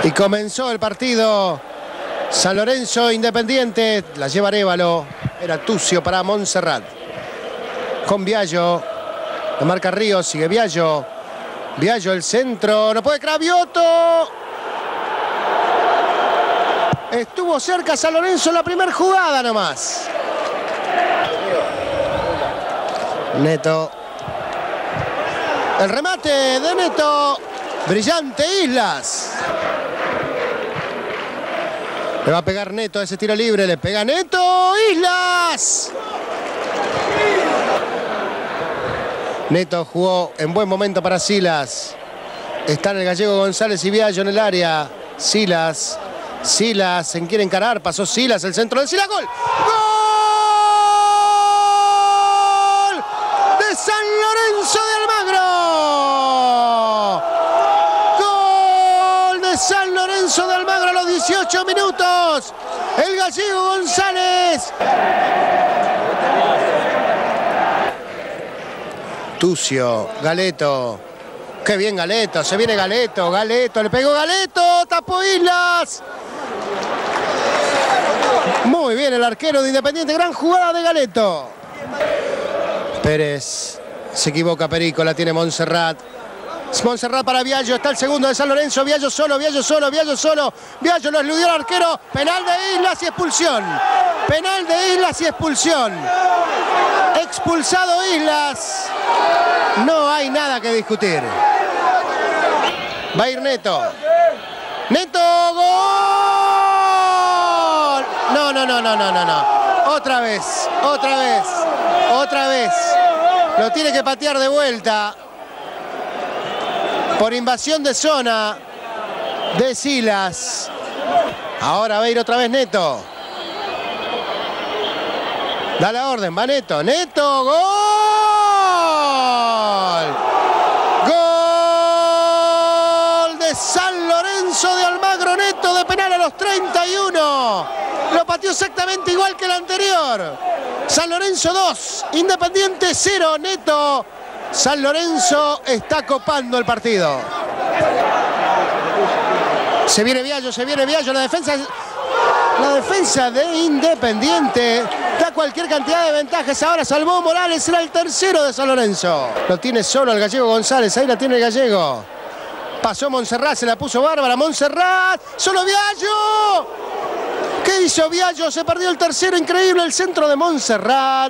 Y comenzó el partido. San Lorenzo Independiente. La lleva Arévalo. Era Tucio para Montserrat. Con Viallo. Lo marca Ríos. Sigue Viallo. Viallo el centro. No puede Cravioto. Estuvo cerca San Lorenzo en la primera jugada nomás. Neto. El remate de Neto. Brillante Islas. Le va a pegar Neto a ese tiro libre. Le pega Neto. Islas. Neto jugó en buen momento para Silas. Están el gallego González y Viallo en el área. Silas. Silas se quiere encarar. Pasó Silas. El centro de Silas. ¡Gol! ¡Gol! De San Lorenzo de Almagro. ¡Gol de San Lorenzo de Almagro a los 18 minutos! El gallego González. Tucio, Galeto. Qué bien Galeto, se viene Galeto, Galeto, le pegó Galeto, tapó Islas. Muy bien el arquero de Independiente, gran jugada de Galeto. Pérez, se equivoca Perico, la tiene Montserrat. Montserrat para Viallo, está el segundo de San Lorenzo, Viallo solo, Viallo solo, Viallo solo. Viallo lo eludió al arquero, penal de Islas y expulsión. Penal de Islas y expulsión. Expulsado Islas. No hay nada que discutir. Va a ir Neto. Neto, gol. No. Otra vez. Lo tiene que patear de vuelta. Por invasión de zona de Silas. Ahora va a ir otra vez Neto. Da la orden, va Neto. Neto, gol. Gol de San Lorenzo de Almagro. Neto de penal a los 31. Lo pateó exactamente igual que el anterior. San Lorenzo 2, Independiente 0, Neto. San Lorenzo está copando el partido. Se viene Viallo, la defensa de Independiente da cualquier cantidad de ventajas. Ahora salvó Morales, era el tercero de San Lorenzo. Lo tiene solo el gallego González, ahí la tiene el gallego. Pasó Montserrat, se la puso bárbara, Montserrat, solo Viallo. ¿Qué hizo Viallo? Se perdió el tercero, increíble el centro de Montserrat.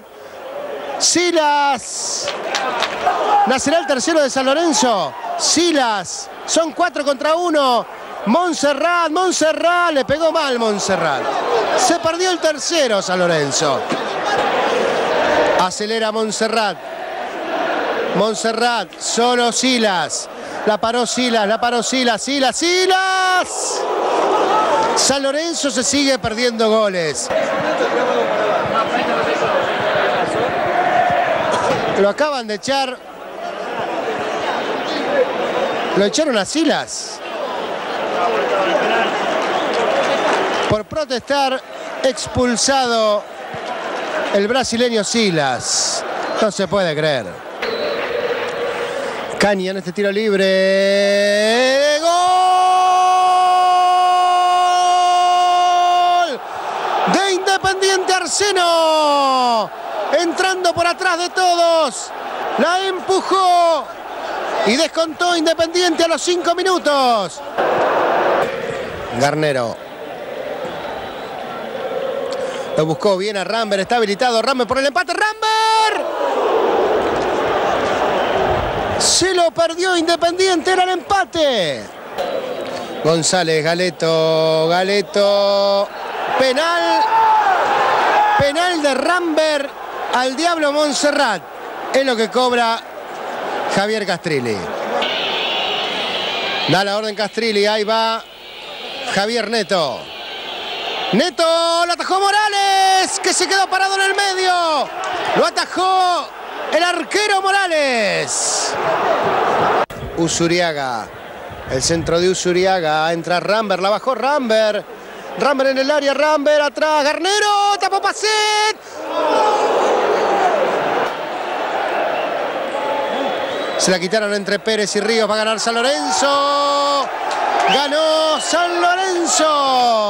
Silas. ¿Nacerá el tercero de San Lorenzo? Silas. Son 4 contra 1. Montserrat, le pegó mal Montserrat. Se perdió el tercero San Lorenzo. Acelera Montserrat. Montserrat, solo Silas. La paró Silas. San Lorenzo se sigue perdiendo goles. Lo acaban de echar. Lo echaron a Silas. Por protestar, expulsado el brasileño Silas. No se puede creer. Caña en este tiro libre. ¡Gol! De Independiente Arseno. Entrando por atrás de todos. La empujó. Y descontó Independiente a los 5 minutos. Garnero. Lo buscó bien a Ramber. Está habilitado Ramber por el empate. ¡Ramber! Se lo perdió Independiente. Era el empate. González, Galeto. Penal de Ramber al Diablo Montserrat. Es lo que cobra Javier Castrilli. Da la orden Castrilli. Ahí va Javier Neto. Neto, lo atajó Morales, que se quedó parado en el medio. Lo atajó el arquero Morales. Usuriaga. El centro de Usuriaga. Entra Ramber, la bajó Ramber. Ramber en el área, Ramber atrás. Garnero, tapó Pacet. Se la quitaron entre Pérez y Ríos. Va a ganar San Lorenzo. Ganó San Lorenzo.